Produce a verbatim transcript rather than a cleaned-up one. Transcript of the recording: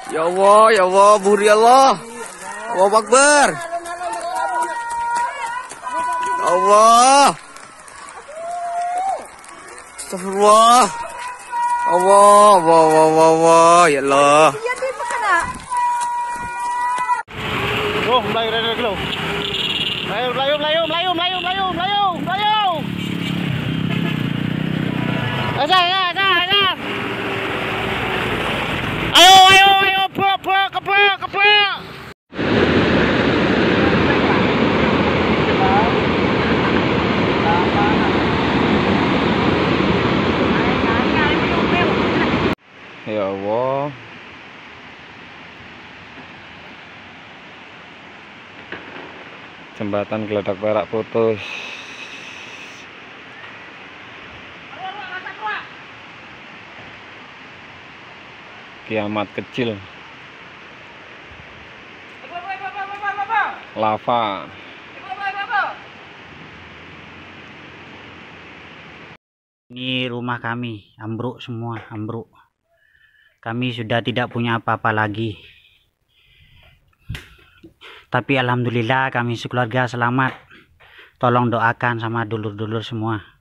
Ya Allah, ya Allah, buri Allah. Allahu Akbar. Allah. Astagfirullah. Allah, Allah, Allah, Allah, ya Allah. Oh, melayu dari dulu. Melayu, melayu, melayu, melayu, melayu, melayu, melayu, melayu. Aja, aja, aja, aja. Ayo, ayo, ayo, pek, pek, kepek, kepek. Ya Allah. Jembatan Geladak Perak putus. Kiamat kecil. Lava. Ini rumah kami, ambruk semua, ambruk. Kami sudah tidak punya apa-apa lagi. Tapi alhamdulillah kami sekeluarga selamat. Tolong doakan sama dulur-dulur semua.